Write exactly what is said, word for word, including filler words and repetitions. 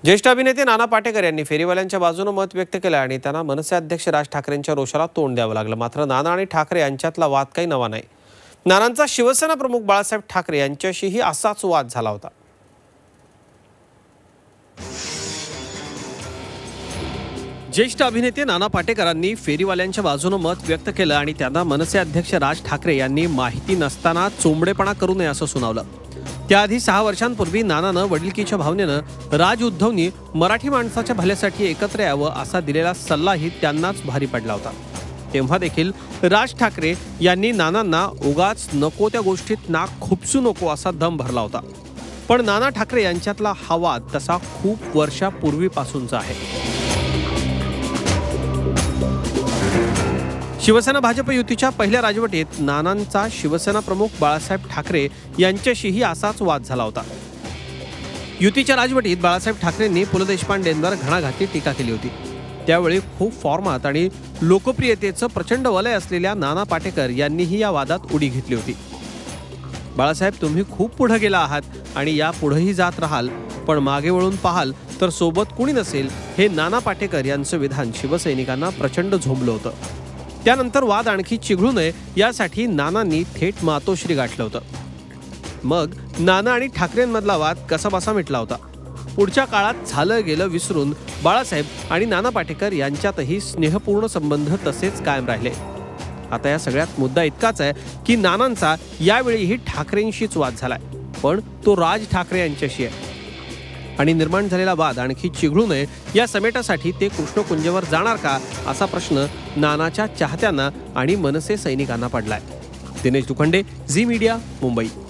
ज्येष्ठ अभिनेते नाना पाटेकर यांनी फेरीवाल्यांच्या बाजूने मत व्यक्त केलं आणि त्यांना मनसे अध्यक्ष राज ठाकरेंच्या रोषाला तोंड द्यावं लागलं। मात्र नाना आणि ठाकरे यांच्यातला वाद काही नवा नाही। नानांचा शिवसेना प्रमुख बाळासाहेब ठाकरे यांच्याशीही असाच वाद झाला होता। ज्येष्ठ अभिनेते नाना पाटेकरांनी फेरीवाल्यांच्या बाजूने मत व्यक्त केलं आणि त्यांना मनसे अध्यक्ष राज ठाकरे यांनी माहिती नसताना चोंबडेपणा करू नये असं सुनावलं। त्याआधी सहा वर्षांपूर्वी नानानं वडिलकीच्या भावनेनं राज उद्धवनी मराठी माणसाच्या भल्यासाठी एकत्र यावं असा दिलेला सल्लाही त्यांनाच भारी पडला होता। तेव्हा देखील राज ठाकरे यांनी नानांना उगाच नको त्या गोष्टीत नाक खुपसू नको असा दम भरला होता। पण नाना ठाकरे यांच्यातला हा वाद तसा खूप वर्षापूर्वीपासूनचा आहे। शिवसेना भाजप युतीच्या पहिल्या राजवटीत नानांचा शिवसेना प्रमुख बाळासाहेब ठाकरे यांच्याशीही असाच वाद झाला होता। युतीच्या राजवटीत बाळासाहेब ठाकरेंनी पु ल देशपांडेंवर घणाघाती टीका केली होती। त्यावेळी खूप फॉर्मात आणि लोकप्रियतेचं प्रचंड वलय असलेल्या नाना पाटेकर यांनीही या वादात उडी घेतली होती। बाळासाहेब, तुम्ही खूप पुढे गेला आहात आणि या पुढेही जात राहाल, पण मागे वळून पाहाल तर सोबत कुणी नसेल, हे नाना पाटेकर यांचं विधान शिवसैनिकांना प्रचंड झोंबलं होतं। त्यानंतर वाद आणखी चिघळू नये यासाठी नानांनी थेट मातोश्री गाठलं होतं। मग नाना आणि ठाकरेंमधला वाद कसा बसा मिटला होता। पुढच्या काळात झालं गेलं विसरून बाळासाहेब आणि नाना पाटेकर यांच्यातही स्नेहपूर्ण संबंध तसेच कायम राहिले। आता या सगळ्यात मुद्दा इतकाच आहे की नानांचा यावेळीही ठाकरेंशीच वाद झालाय, पण तो राज ठाकरे यांच्याशी आहे आणि निर्माण झालेला वाद आणखी चिघळू नये या समेटासाठी ते कृष्णकुंजेवर जाणार का असा प्रश्न नानाच्या चाहत्यांना आणि मनसे सैनिकांना पडलाय। दिनेश दुखंडे, झी मीडिया, मुंबई।